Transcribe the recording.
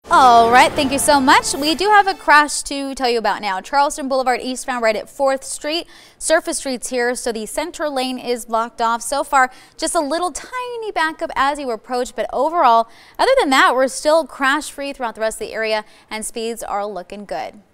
All right, thank you so much. We do have a crash to tell you about now. Charleston Boulevard eastbound right at 4th Street. Surface streets here, so the center lane is blocked off. So far, just a little tiny backup as you approach, but overall, other than that, we're still crash free throughout the rest of the area and speeds are looking good.